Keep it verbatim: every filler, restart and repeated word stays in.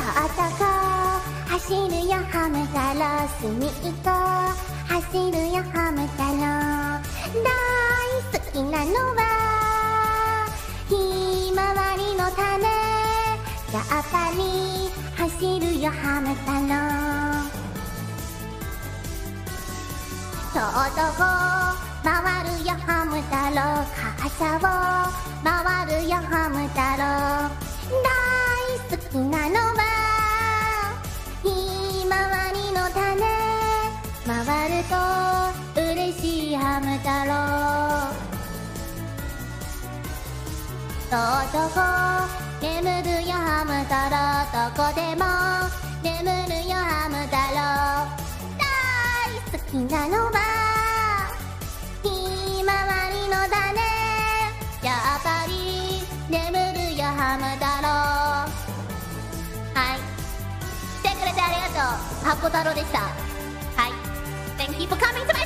とこ走るよハム太郎、隅っこ走るよハム太郎。大好きなのはひまわりの種、やっぱり走るよハム太郎。とうとう回るよハム太郎、傘を回るよハム太郎。大好きなのはひまわりの種、回ると嬉しいハム太郎。とうとう眠るよハム太郎、どこでも眠るよハム太郎。大好きなのはひまわりの種、やっぱり眠るよハム太郎。はい、来てくれてありがとう。ハッコ太郎でした。はい、 Thank you for coming to my